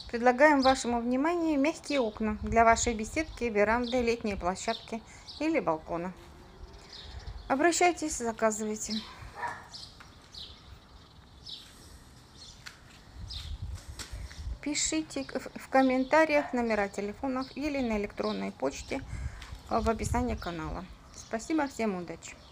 Предлагаем вашему вниманию мягкие окна для вашей беседки, веранды, летней площадки или балкона. Обращайтесь, заказывайте. Пишите в комментариях номера телефонов или на электронной почте в описании канала. Спасибо, всем удачи!